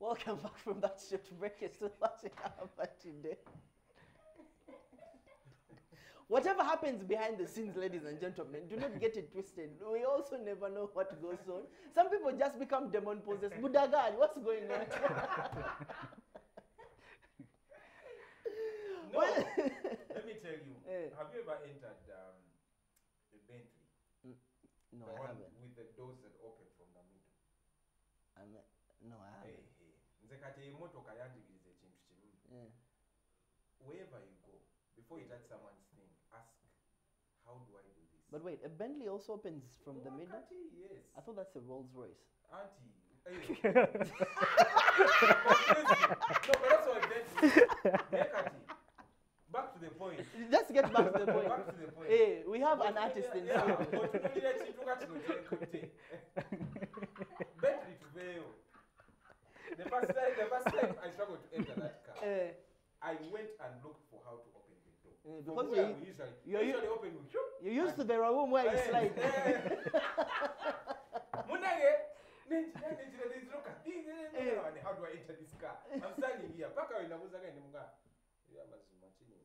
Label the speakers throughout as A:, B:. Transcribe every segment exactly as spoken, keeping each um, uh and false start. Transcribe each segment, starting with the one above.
A: Welcome back from that short break. You're still watching Alpha today. Whatever happens behind the scenes, ladies and gentlemen, do not get it twisted. We also never know what goes on. Some people just become demon possessed. Budagal, what's going on?
B: No, let me tell you.
A: Eh.
B: Have you ever entered um, a Bentley?
A: Mm, no,
B: The
A: I
B: one
A: haven't.
B: with the doors that open from the middle.
A: I'm, no, I
B: Hey,
A: haven't.
B: hey. Nze kati emotoka yanjigiriza ekintu kimu.
A: Yeah.
B: Wherever you go, before you touch someone's thing, ask, how do I do this?
A: But wait, a Bentley also opens from the middle?
B: Wakati, yes.
A: I thought that's a Rolls Royce.
B: Auntie. Hey. No, but that's what Bentley. Nekati. Back to the point.
A: Let's get back to the point.
B: Back to the point.
A: Hey, we have an artist in
B: yeah,
A: studio.
B: otunulira ekintu nga kino kyenkutte. Bentley tuveeyo. The first time, the first time I struggled to enter that car,
A: Eh,
B: I went and looked for how to open the door.
A: eh,
B: From
A: because
B: where
A: you,
B: we usually,
A: you're u-
B: usually open with you.
A: you're used to the room where you
B: Eh,
A: slide.
B: eh. Munage, nenjira, nenjira, there's no car.
A: Eh.
B: How do I enter this car? I'm standing here. Paka winabuza again, munga. Yeah, mazima chini.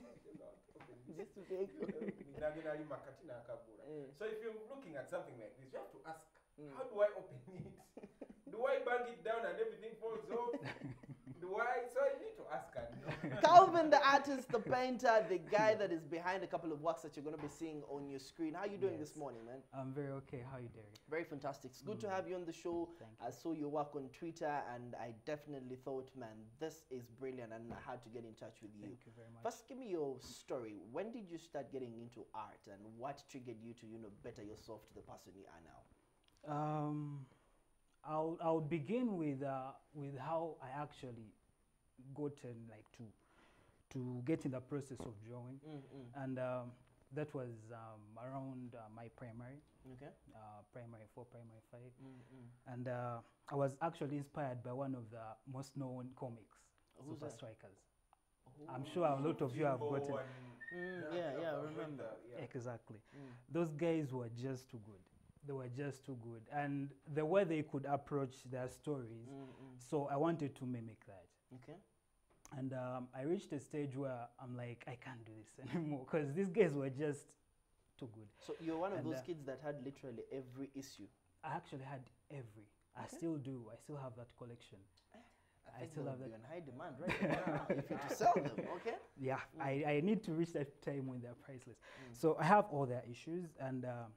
A: Just to take.
B: Nagina ali makati na akabura.
A: Eh.
B: So if you're looking at something like this, you have to ask,
A: Mm.
B: how do I open it? Do I bang it down and everything falls off? Do I? So I need to ask her.
A: Calvin, the artist, the painter, the guy that is behind a couple of works that you're going to be seeing on your screen. How are you doing
C: Yes.
A: this morning, man?
C: I'm very okay. How you doing?
A: Very fantastic. It's good to have you on the show.
C: Thank
A: I saw your work on Twitter, and I definitely thought, man, this is brilliant, and I had to get in touch with you.
C: Thank you very much.
A: First, give me your story. When did you start getting into art, and what triggered you to, you know, better yourself to the person you are now?
C: Um, I'll I'll begin with uh, with how I actually gotten like to to get in the process of drawing,
A: Mm-mm.
C: and um, that was um, around uh, my primary,
A: Okay.
C: uh, primary four, primary five,
A: Mm-mm.
C: and uh, I was actually inspired by one of the most known comics,
A: Who's
C: Super
A: that?
C: Strikers. I'm sure a lot of you have
B: Jimbo
C: gotten.
B: and-
A: Mm, yeah, yeah, I
B: I've read
A: remember.
B: that, yeah.
C: Exactly.
A: Mm.
C: Those guys were just too good. They were just too good, and the way they could approach their stories.
A: Mm-mm.
C: So I wanted to mimic that.
A: Okay.
C: And um, I reached a stage where I'm like, I can't do this anymore because these guys were just too good.
A: So you're one of
C: And,
A: those
C: uh,
A: kids that had literally every issue.
C: I actually had every. I
A: Okay.
C: still do. I still have that collection.
A: I
C: I
A: think
C: still
A: they
C: have
A: would be
C: that.
A: on high demand right now if you're to sell them. Okay.
C: Yeah,
A: Mm.
C: I, I need to reach that time when they're priceless.
A: Mm.
C: So I have all their issues, and um,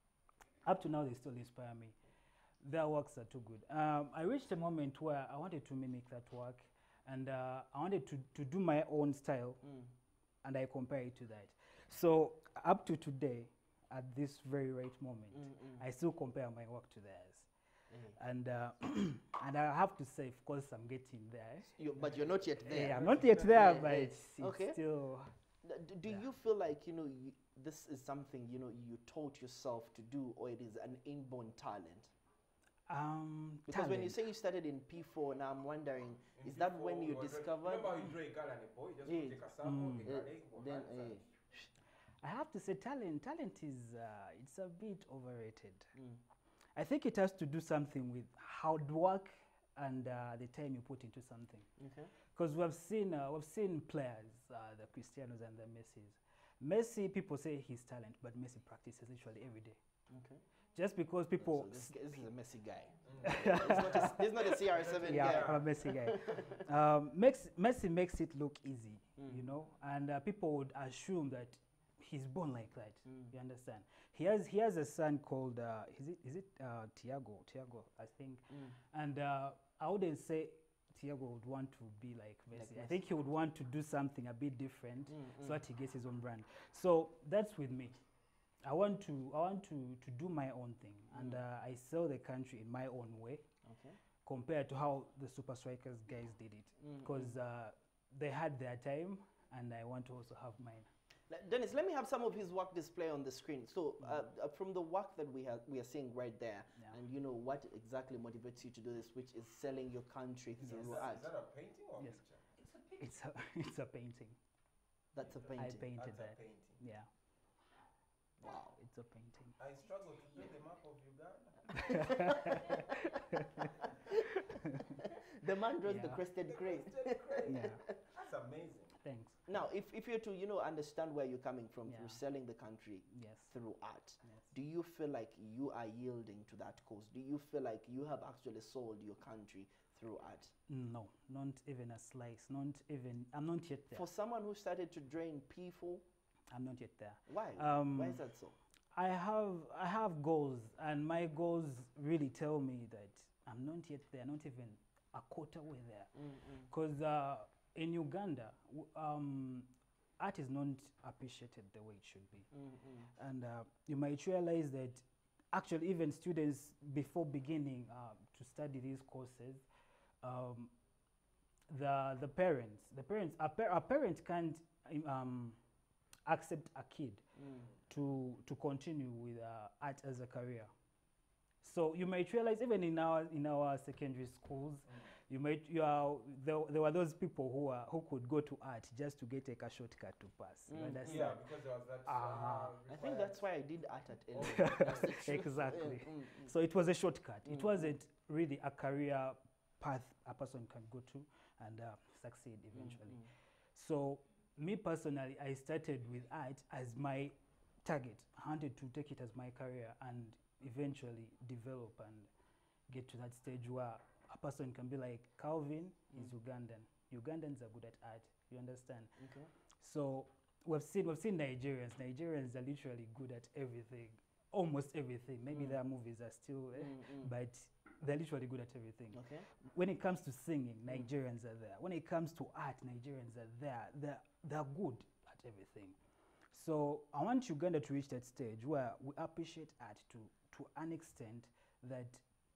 C: up to now they still inspire me. Their works are too good. Um, I reached a moment where I wanted to mimic that work, and uh, I wanted to, to do my own style,
A: Mm.
C: and I compare it to that. So up to today, at this very right moment,
A: Mm-mm.
C: I still compare my work to theirs.
A: Mm.
C: And uh, and I have to say, of course, I'm getting there.
A: You, but you're not yet there.
C: Yeah, I'm not yet there,
A: Yeah,
C: but
A: yeah.
C: it's, it's
A: Okay.
C: still.
A: D- d- do
C: Yeah.
A: you feel like, you know, you, this is something, you know, you taught yourself to do, or it is an inborn talent?
C: Um,
A: Because when you
C: talent.
A: say you started in P four, now I'm wondering,
B: In
A: is that
B: before
A: when
B: we
A: you
B: were drawing-
A: discovered?
B: Remember how you draw a girl and a boy? Just
A: Yeah.
B: take a sample,
C: Mm.
B: the girl,
A: Uh,
B: they go
A: then,
B: hands and-
A: eh,
C: I have to say, talent. Talent is uh, it's a bit overrated.
A: mm,
C: I think it has to do something with hard work and uh, the time you put into something.
A: okay.
C: Because we've seen uh, we've seen players, uh, the Cristianos and the Messis. Messi, people say he's talent, but Messi practices literally every day.
A: Okay.
C: Just because people.
A: So this,
C: s-
A: this is a messy guy.
B: Mm.
A: This is not a, this is not a C R seven
C: yeah,
A: guy.
C: I'm a Messi guy. um, makes, Messi makes it look easy,
A: Mm.
C: you know, and uh, people would assume that he's born like that.
A: Mm.
C: You understand? He has he has a son called uh, is it is it uh, Tiago? Tiago, I think.
A: Mm.
C: And uh, I wouldn't say Tiago would want to be like Messi.
A: Like
C: I
A: Messi.
C: think he would want to do something a bit different
A: Mm,
C: so
A: mm.
C: that he gets his own brand. So that's with me. I want to I want to to do my own thing, and
A: Mm.
C: uh, I sell the country in my own way
A: Okay.
C: compared to how the Super Strikers guys did it,
A: Mm,
C: because uh, they had their time, and I want to also have mine.
A: Le- Dennis, let me have some of his work display on the screen. So, uh, uh, from the work that we have, we are seeing right there,
C: Yeah.
A: and you know what exactly motivates you to do this, which is selling your country
C: Yes.
A: through
B: Is that,
A: art.
B: is that a painting or
C: Yes.
B: picture?
C: It's a it's a painting.
A: That's a
C: I
A: painting.
C: painted
B: That's a
C: that.
B: painting.
C: Yeah,
A: Wow.
C: it's a painting.
B: I struggle to do the map of Uganda.
A: The the man draws the
C: Yeah.
A: crested crane.
B: Crested crane.
C: Yeah.
B: That's amazing.
C: Thanks.
A: Now, if, if you're to, you know, understand where you're coming from through
C: Yeah.
A: selling the country
C: Yes.
A: through art,
C: Yes.
A: do you feel like you are yielding to that cause? Do you feel like you have actually sold your country through art?
C: No, not even a slice. Not even. I'm not yet there.
A: For someone who started to drain people,
C: I'm not yet there.
A: why?
C: Um,
A: why is that so?
C: I have I have goals, and my goals really tell me that I'm not yet there. Not even a quarter way there. Because uh, in Uganda, w- um, art is not appreciated the way it should be. And uh, you might realize that actually even students before beginning uh, to study these courses, um, the the parents, the parents, a, par- a parent can't um, accept a kid to to continue with uh, art as a career. So you might realize even in our in our secondary schools, you might you are there, there were those people who are who could go to art just to get take a shortcut to pass. You
A: Mm,
C: understand?
B: Yeah, because there was that.
C: Ah.
A: I think that's why I did art at L.
B: Oh,
A: That's the truth.
C: Exactly.
A: Mm, mm, mm.
C: So it was a shortcut. It
A: Mm.
C: wasn't really a career path a person can go to and uh, succeed eventually.
A: Mm,
C: So me personally, I started with art as my target. I wanted to take it as my career and eventually develop and get to that stage where a person can be like, Calvin is Ugandan. Ugandans are good at art. You understand?
A: Okay.
C: So we've seen we've seen Nigerians. Nigerians are literally good at everything, almost everything. Maybe
A: Mm.
C: their movies are still, eh,
A: Mm, mm.
C: but they're literally good at everything.
A: Okay.
C: When it comes to singing, Nigerians are there. When it comes to art, Nigerians are there. They're they're good at everything. So I want Uganda to reach that stage where we appreciate art to to an extent that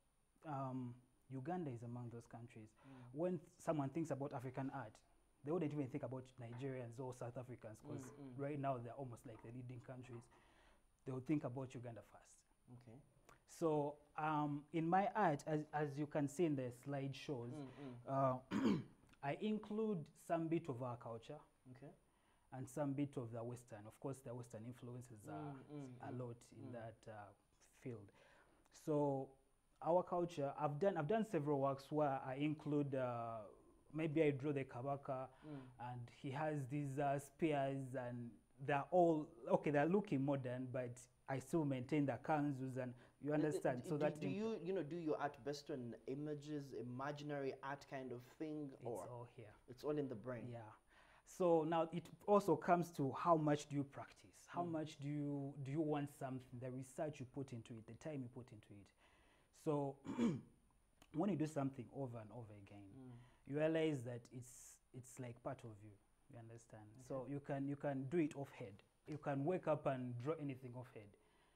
C: um, Uganda is among those countries. When someone thinks about African art, they wouldn't even think about Nigerians or South Africans because
A: Mm, mm.
C: right now they're almost like the leading countries. They would think about Uganda first.
A: Okay.
C: So um, in my art, as, as you can see in the slideshows,
A: Mm, mm.
C: uh, I include some bit of our culture
A: Okay.
C: and some bit of the Western. Of course, the Western influences are
A: Mm, mm,
C: a
A: mm,
C: lot in
A: mm.
C: that uh, field. So our culture, I've done I've done several works where I include uh, maybe I draw the Kabaka
A: Mm.
C: and he has these uh, spears and they're all okay. They're looking modern, but I still maintain the kanzus and you understand.
A: Uh,
C: So
A: do,
C: that
A: do you you know do your art based on images, imaginary art kind of thing,
C: it's
A: or
C: all here.
A: it's all in the brain?
C: Yeah. So now it also comes to how much do you practice? How
A: Mm.
C: much do you do you want something? The research you put into it, the time you put into it. So when you do something over and over again,
A: Mm.
C: you realize that it's it's like part of you. You understand? So you can you can do it off head. You can wake up and draw anything off head.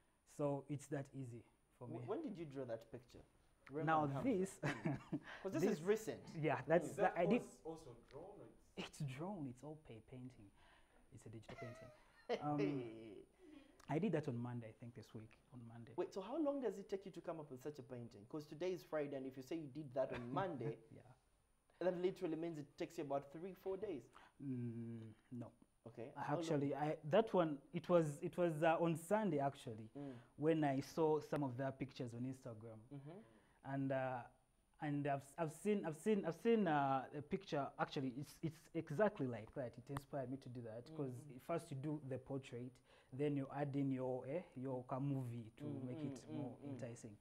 C: So it's that easy for me.
A: Wh- When did you draw that picture?
C: Now this,
A: because this,
C: this-
A: is recent.
C: yeah, that's
B: Is
C: that
B: that
C: I did.
B: als- also drawn? or it's-
C: It's drawn. It's all pay painting. It's a digital painting. Um,
A: Hey.
C: I did that on Monday, I think this week on Monday.
A: Wait, so how long does it take you to come up with such a painting? Because today is Friday, and if you say you did that on Monday,
C: Yeah.
A: that literally means it takes you about three, four days.
C: Mm, no.
A: Okay.
C: I
A: How long-
C: Actually, I that one it was it was uh, on Sunday actually
A: Mm.
C: when I saw some of their pictures on Instagram,
A: Mhm.
C: and uh, and I've s- I've seen I've seen I've seen uh, a picture. Actually, it's it's exactly like that. It inspired me to do that because first you do the portrait, then you add in your eh, your ka movie to
A: Mm,
C: make it
A: mm,
C: more
A: mm, mm.
C: enticing.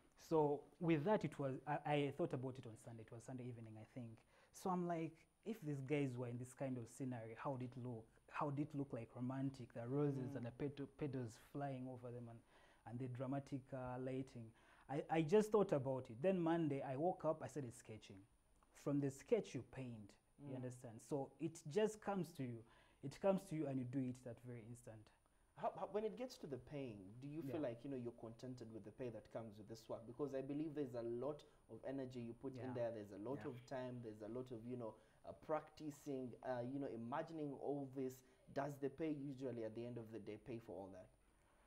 C: So with that, it was I, I thought about it on Sunday. It was Sunday evening, I think. So I'm like, if these guys were in this kind of scenery, how did it look? How did it look like romantic? The roses and the petal, petals flying over them, and, and the dramatic uh, lighting. I, I just thought about it. Then Monday, I woke up, I started sketching. From the sketch, you paint. You understand? So it just comes to you. It comes to you, and you do it that very instant.
A: How, how, when it gets to the paying, do you feel
C: Yeah.
A: like you know you're contented with the pay that comes with this work? Because I believe there's a lot of energy you put in
C: Yeah.
A: there. There's a lot
C: Yeah.
A: of time. There's a lot of you know uh, practicing. Uh, you know, imagining all this. Does the pay usually at the end of the day pay for all that?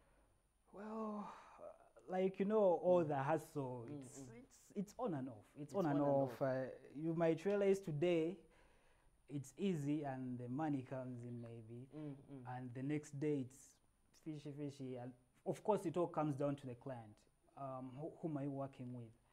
C: Well, uh, like you know, all the hustle,
A: Mm,
C: it's,
A: mm.
C: it's it's on and off. It's,
A: It's
C: on, and
A: on and
C: off. Uh, you might realize today it's easy and the money comes in maybe,
A: Mm, mm.
C: and the next day it's fishy, fishy. And of course, it all comes down to the client. Um, who, whom are you working with?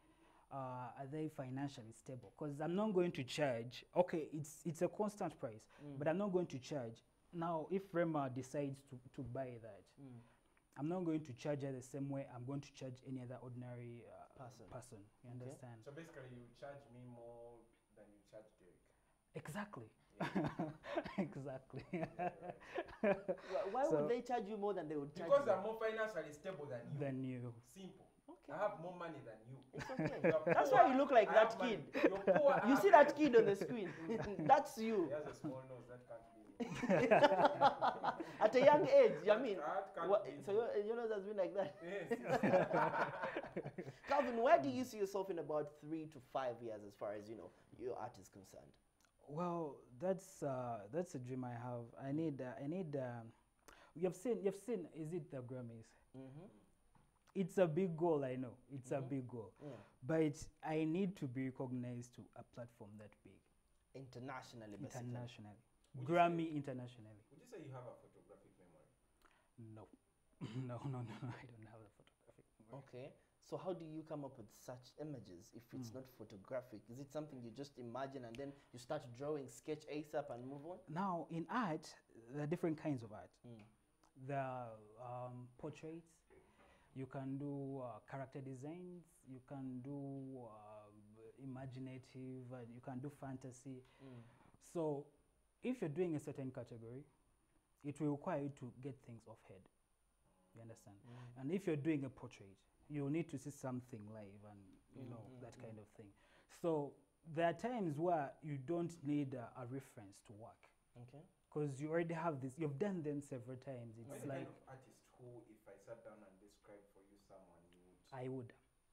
C: uh, are they financially stable? Because I'm not going to charge. Okay, it's it's a constant price,
A: Mm.
C: but I'm not going to charge. Now, if Rema decides to, to buy that,
A: Mm.
C: I'm not going to charge her the same way I'm going to charge any other ordinary uh,
A: Person.
C: person. You
A: Okay.
C: understand?
B: So basically, you charge me more than you charge Derek.
C: Exactly.
B: Yeah.
C: Exactly.
A: Wh- Why
C: So-
A: would they charge you more than they would charge
B: Because
A: you?
B: I'm more financially stable than you.
C: Than you.
B: Simple.
A: Okay.
B: I have more money than you.
A: It's okay.
B: You are
A: That's
B: poor,
A: why you look like
B: I
A: that
B: have money.
A: kid.
B: You're poor, I
A: You
B: have
A: see that
B: money.
A: kid on the screen? That's you.
B: He has a small nose, that can't be me.
A: At a young age, I
B: That-
A: mean.
B: that can't
A: What,
B: be
A: so
B: me.
A: your, your nose has been like that.
B: Yes.
A: Calvin, where do you see yourself in about three to five years as far as, you know, your art is concerned?
C: Well, that's uh, that's a dream I have. I need uh, I need. Um, you've seen you've seen. Is it the Grammys?
A: Mm-hmm.
C: It's a big goal. I know it's a
A: Mhm.
C: big goal,
A: Yeah.
C: but I need to be recognized to a platform that big
A: Internationally, basically.
C: internationally.
B: Would you
C: Grammy internationally.
B: Would you say you have a photographic memory?
C: No, no, no, no, no. I don't have a photographic memory.
A: Okay. So how do you come up with such images if it's
C: Mm.
A: not photographic? Is it something you just imagine and then you start drawing, sketch ASAP and move on?
C: Now, in art, there are different kinds of art.
A: Mm.
C: There are um, portraits. You can do uh, character designs. You can do uh, imaginative. Uh, you can do fantasy.
A: Mm.
C: So, if you're doing a certain category, it will require you to get things off head. You understand?
A: Mm.
C: And if you're doing a portrait, you need to see something live and you
A: Mm,
C: know
A: mm,
C: that
A: mm.
C: kind of thing. So there are times where you don't need a, a reference to work
A: Okay.
C: because you already have this. You've done them several times.
B: Am I
C: It's
B: the
C: like
B: kind of artist who, if I sat down and described for you someone, you would.
C: I would.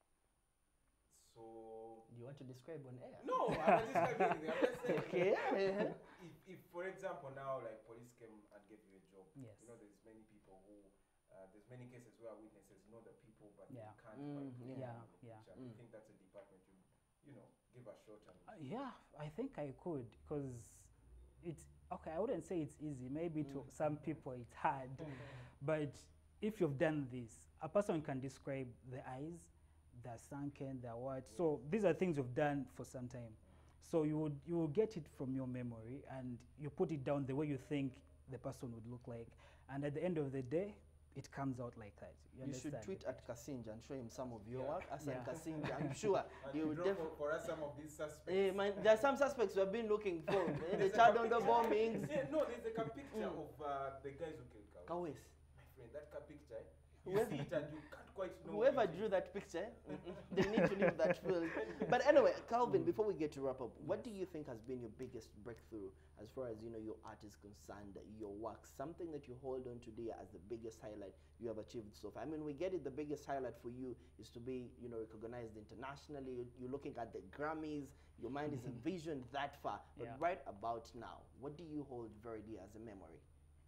B: So.
A: You want to describe on air?
B: No, I'm not describing anything. I'm just saying.
A: Okay. yeah.
B: If, if, for example, now like police came and gave you a job,
C: Yes.
B: you know, there's many people who, uh, there's many cases where witnesses know the people, but
C: Yeah.
B: they can't
A: Mm,
B: quite put
A: yeah.
B: them
C: Yeah,
B: in the
C: yeah.
B: picture.
A: Mm.
B: I think that's a department you, you know, give a shot and.
C: Uh, yeah, I think I could because it's okay. I wouldn't say it's easy. Maybe to
A: Mm.
C: some people it's hard, but if you've done this, a person can describe the eyes, they're sunken, they're what. So these are things you've done for some time. So you would you will get it from your memory and you put it down the way you think the person would look like, and at the end of the day, it comes out like that. You,
A: You should
C: understand?
A: tweet at Kasinja and show him some of your
B: Yeah.
A: work. As
C: Yeah.
A: Kasinja, I'm sure
B: And
A: he
B: you
A: will
B: draw
A: def-
B: for, for us some of these suspects.
A: Eh, man, there are some suspects we have been looking for. eh, the child on the bombings.
B: Yeah, no, there's like a picture
A: Mm.
B: of uh, the guys who killed Kawes.
A: Kawes.
B: My friend, that ca- picture, you
A: Whoever-
B: see it and you can't quite know.
A: Whoever
B: what it
A: drew
B: is.
A: that picture, mm-mm, they need to leave that field. But anyway, Calvin, before we get to wrap up, what do you think has been your biggest breakthrough as far as you know your art is concerned, your work, something that you hold on today as the biggest highlight you have achieved so far? I mean, we get it. The biggest highlight for you is to be, you know, recognized internationally. You- You're looking at the Grammys. Your mind is envisioned that far. But
C: Yeah.
A: right about now, what do you hold very dear as a memory,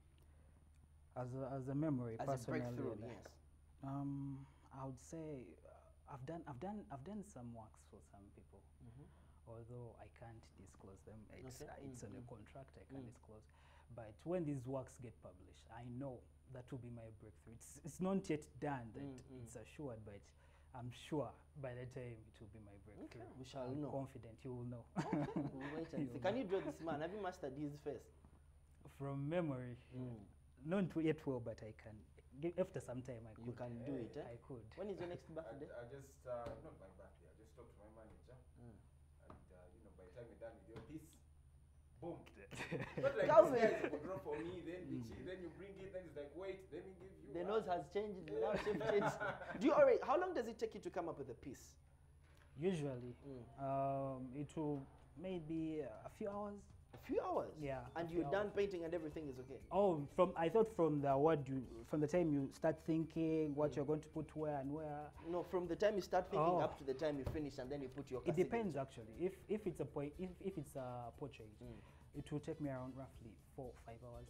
C: As a, as a memory,
A: as a
C: personally,
A: breakthrough?
C: like,
A: Yes.
C: Um, I would say uh, I've done I've done I've done some works for some people,
A: Mhm.
C: although I can't disclose them. It's
A: Okay.
C: uh, it's on
A: Mm,
C: a
A: mm.
C: contract I can't
A: Mm.
C: disclose. But when these works get published, I know that will be my breakthrough. It's it's not yet done that
A: Mm, mm.
C: it's assured, but I'm sure by the time it will be my breakthrough.
A: Okay, we shall
C: I'm
A: know.
C: confident you will know.
A: We'll wait and see.
C: You'll
A: Can
C: know.
A: you draw this man? Have you mastered his face?
C: From memory, not yet well, but I can. Gi- After some time, I could.
A: You can do it, eh?
C: I could.
A: When is your next
B: I,
A: birthday?
B: I just, uh, not my birthday, I just talked to my manager,
A: Mm.
B: and uh, you know, by the time you're done with your piece, boom. Not like
A: Calvin.
B: these guys who draw for me, then the chi- then you bring it, then it's like, wait, let me give you.
A: The
B: one.
A: nose has changed. Now shape changed. Do you already? How long does it take you to come up with a piece?
C: Usually,
A: Mm.
C: um, it will maybe a few hours.
A: A few hours.
C: Yeah, a
A: And
C: few
A: you're done
C: hours.
A: painting and everything is okay.
C: Oh, from I thought from the what you from the time you start thinking what you're going to put where and where.
A: No, from the time you start thinking
C: Oh.
A: up to the time you finish, and then you put your.
C: It
A: casting
C: depends
A: into-
C: actually. If if it's a point, if if it's a portrait,
A: Mm.
C: it will take me around roughly four five hours.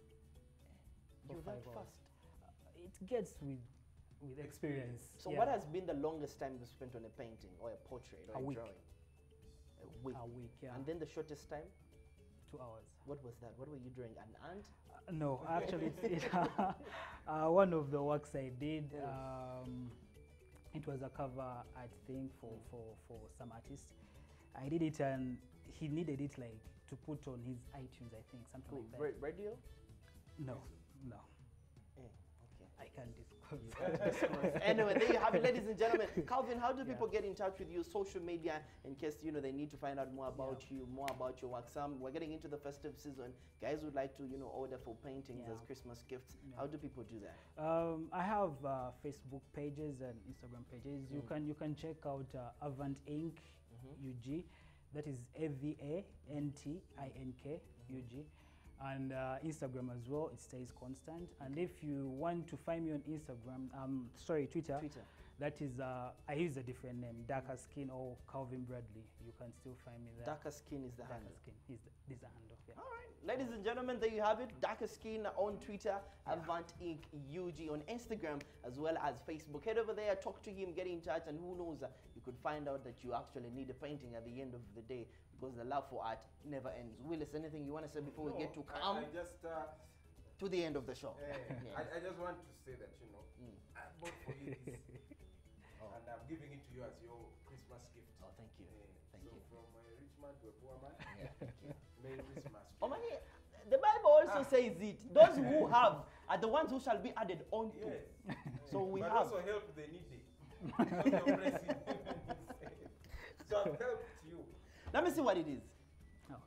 C: Four,
A: You're that
C: five hours.
A: fast.
C: Uh, it gets with with experience.
A: So
C: yeah.
A: what has been the longest time you spent on a painting or a portrait or
C: A
A: a,
C: week.
A: drawing? A week.
C: a week? Yeah,
A: And then the shortest time?
C: two hours.
A: What was that? What were you drawing? An ant?
C: Uh, no, actually, it's, it, uh, one of the works I did.
A: Yeah.
C: Um, It was a cover art thing for, for, for some artist. I did it and he needed it like to put on his iTunes, I think, something
A: Cool.
C: like that.
A: Ra- radio?
C: No, no,
A: Eh, okay.
C: I can't disclose.
A: Anyway, there you have it, ladies and gentlemen. Calvin, how do
C: Yeah.
A: people get in touch with you? Social media, in case you know they need to find out more about you, more about your work. Some we're getting into the festive season. Guys would like to you know order for paintings
C: Yeah.
A: as Christmas gifts.
C: Yeah.
A: How do people do that?
C: Um, I have uh, Facebook pages and Instagram pages. You can you can check out uh, Avant Ink U G. That is A V A N T I N K U G. And uh, Instagram as well, it stays constant. And if you want to find me on Instagram, um, sorry, Twitter,
A: Twitter.
C: that is, uh, I use a different name, Darker Skin or Calvin Bradley. You can still find me there.
A: Darker Skin is the
C: Darker
A: handle.
C: Skin is the, is the handle, yeah.
A: All right, ladies and gentlemen, there you have it. Darker Skin on Twitter, Avant Ink U G on Instagram, as well as Facebook. Head over there, talk to him, get in touch, and who knows, uh, you could find out that you actually need a painting at the end of the day, because the love for art never ends. Willis, anything you want to say before we get to
B: I-
A: come
B: I, just, uh,
A: to the end of the show?
B: eh,
A: Yeah.
B: I, I just want to say that, you know,
A: Mm.
B: I bought for you this,
A: Oh.
B: and I'm giving it to you as your Christmas gift.
A: Oh, thank you.
B: Eh,
A: Thank
B: so
A: you.
B: from a rich man to a poor man,
A: Yeah, thank you.
B: Merry Christmas.
A: Oh, man, yeah, the Bible also
B: Ah.
A: says it. Those who have are the ones who shall be added onto.
B: Yes.
A: So we
B: but
A: have.
B: also help the needy. Not your blessing. So I've helped you.
A: Let me see what it is.
C: Okay.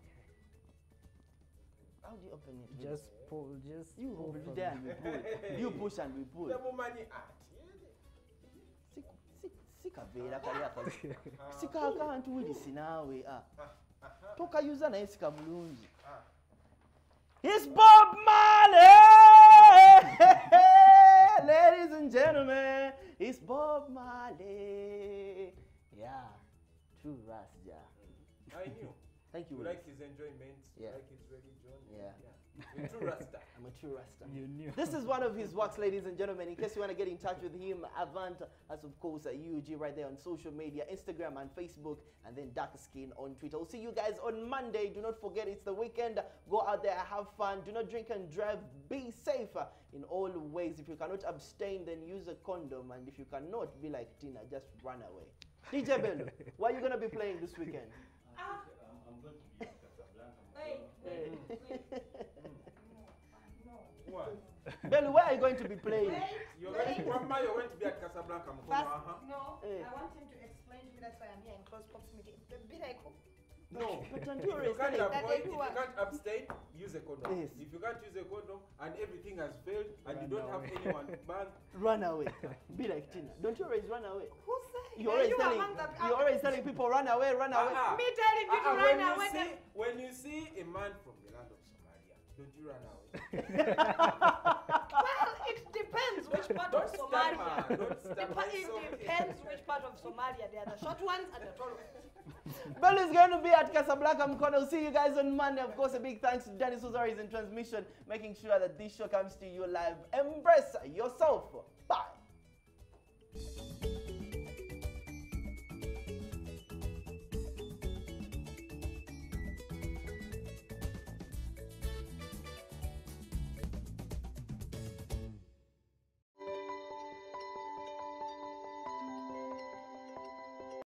A: How do you open it? Willis?
C: Just pull, just
A: you
C: pull
A: hold it
C: from
A: there and we pull. You push and we pull.
B: The money art.
A: Sik- sik- Sikavera kali akazi. Sika akantu Willis nawe ah. Tokayuza naye sika bulungi. It's Bob Marley! Ladies and gentlemen, it's Bob Marley. Yeah, true Rasja.
B: I knew.
A: Thank you,
B: You
A: Willis.
B: like his enjoyment, you
A: Yeah.
B: like his religion.
A: Yeah.
B: You're a true Rasta.
A: I'm a true Rasta.
C: You knew.
A: This is one of his works, ladies and gentlemen. In case you want to get in touch with him, Avant, as of course, uh, U G right there on social media, Instagram and Facebook, and then Dark Skin on Twitter. We'll see you guys on Monday. Do not forget, it's the weekend. Go out there, have fun. Do not drink and drive. Be safe uh, in all ways. If you cannot abstain, then use a condom. And if you cannot, be like Tina, just run away. D J Bello, what are you going to be playing this weekend?
D: Ah,
E: I'm, I'm going to be at Casablanca.
D: wait, wait, wait. No.
B: What?
A: Bello, where are you going to be playing?
D: Wait,
B: You're going to,
D: wait.
B: Grandma, you're going to be at Casablanca. Mukono,
D: First,
B: uh-huh.
D: no,
A: Eh.
D: I want him to explain to me. That's why I'm here in close proximity. Be like, who?
B: No.
A: But don't
B: If
A: you
B: you
A: always
B: can't
A: tell
D: That
B: avoid,
D: they
B: if
D: do
B: you
D: what?
B: can't abstain, use a condom.
A: Yes.
B: If you can't use a condom and everything has failed and you
C: Run
B: don't have
C: away.
B: anyone to bang,
A: Run away. Be like Tina. Don't you always run away?
D: Who said?
A: You're
D: Are
A: always
D: you
A: telling,
D: among the-
A: you're always telling people run away, run away.
B: Ah, ah.
D: Me telling you
B: Ah,
D: to
B: ah,
D: run
B: when you
D: away.
B: see
D: then-
B: when you see a man from the land of Somalia, don't you run away?
D: Well, it depends which part
B: Don't
D: of Somalia.
B: stammer, don't stammer,
D: Depa-
B: it's
D: It
B: okay.
D: depends which part of Somalia. They are the short ones and the tall ones.
A: Bell is going to be at Casablanca Mkono. We'll see you guys on Monday. Of course, a big thanks to Dennis Uzari in transmission, making sure that this show comes to you live. Embrace yourself.